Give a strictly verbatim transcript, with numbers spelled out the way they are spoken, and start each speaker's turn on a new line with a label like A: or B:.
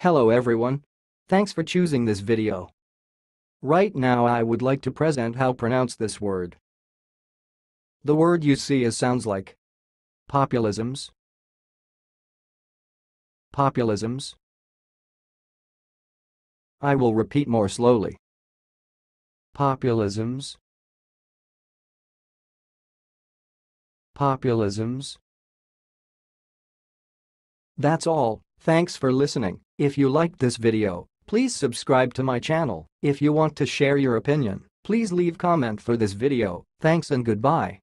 A: Hello everyone. Thanks for choosing this video. Right now I would like to present how pronounce this word. The word you see is sounds like populisms, populisms. I will repeat more slowly. Populisms, populisms. That's all. Thanks for listening. If you liked this video, please subscribe to my channel. If you want to share your opinion, please leave comment for this video. Thanks and goodbye.